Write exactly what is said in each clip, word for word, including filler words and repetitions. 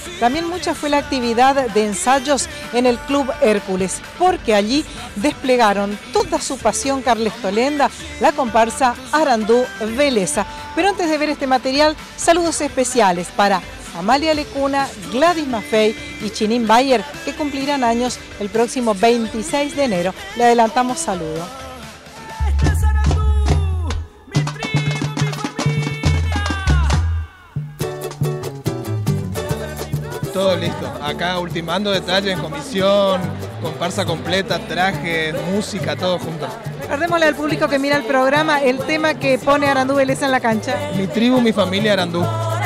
También mucha fue la actividad de ensayos en el Club Hércules, porque allí desplegaron toda su pasión Carles Tolenda, la comparsa Arandú Beleza. Pero antes de ver este material, saludos especiales para Amalia Lecuna, Gladys Maffei y Chinín Bayer, que cumplirán años el próximo veintiséis de enero. Le adelantamos saludo. Todo listo, acá ultimando detalles, comisión, comparsa completa, traje, música, todo junto. Recordémosle al público que mira el programa el tema que pone Arandú Beleza en la cancha. Mi tribu, mi familia, Arandú.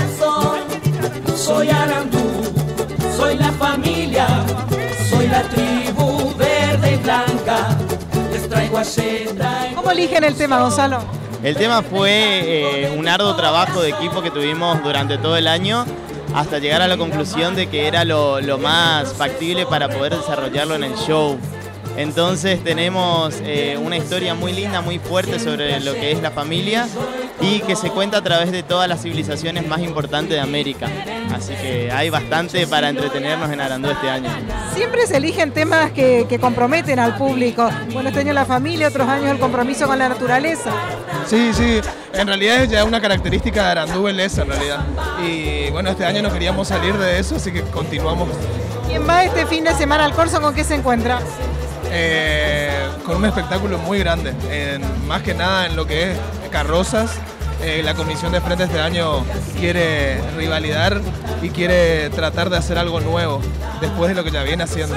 Soy Arandú, soy la familia, soy la tribu verde y blanca. Les traigo a ¿Cómo eligen el tema, Gonzalo? El tema fue eh, un arduo trabajo de equipo que tuvimos durante todo el año, hasta llegar a la conclusión de que era lo, lo más factible para poder desarrollarlo en el show. Entonces tenemos eh, una historia muy linda, muy fuerte sobre lo que es la familia y que se cuenta a través de todas las civilizaciones más importantes de América. Así que hay bastante para entretenernos en Arandú este año. Siempre se eligen temas que, que comprometen al público. Bueno, este año la familia, otros años el compromiso con la naturaleza. Sí, sí, en realidad es ya una característica de Arandú Beleza en realidad. Y bueno, este año no queríamos salir de eso, así que continuamos. ¿Quién va este fin de semana al Corso? ¿Con qué se encuentra? Eh, con un espectáculo muy grande, en, más que nada en lo que es carrozas. Eh, la comisión de frente este año quiere rivalidar y quiere tratar de hacer algo nuevo después de lo que ya viene haciendo.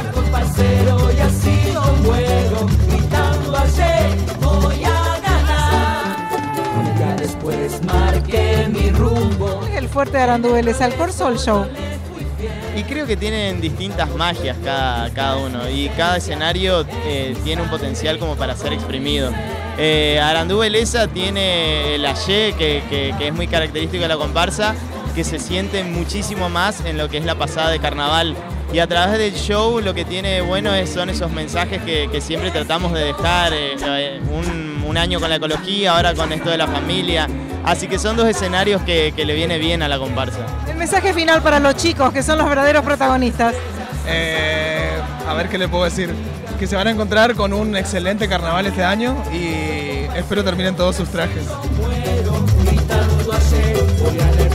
¿Cuál es el fuerte de Arandú Beleza, el Corso o el show? Y creo que tienen distintas magias cada, cada uno y cada escenario eh, tiene un potencial como para ser exprimido. Eh, Arandú Beleza tiene el ayé que, que, que es muy característico de la comparsa, que se siente muchísimo más en lo que es la pasada de carnaval. Y a través del show lo que tiene bueno es, son esos mensajes que, que siempre tratamos de dejar, eh, un, un año con la ecología, ahora con esto de la familia. Así que son dos escenarios que, que le viene bien a la comparsa. El mensaje final para los chicos, que son los verdaderos protagonistas. Eh, a ver qué le puedo decir. Que se van a encontrar con un excelente carnaval este año y espero terminen todos sus trajes.